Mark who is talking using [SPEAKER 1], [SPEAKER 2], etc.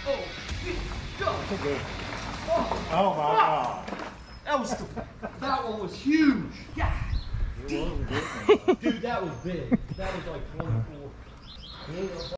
[SPEAKER 1] Oh my God.
[SPEAKER 2] That one was huge. Yeah.
[SPEAKER 1] It was a good one.
[SPEAKER 2] Dude, that was big. That was like 24.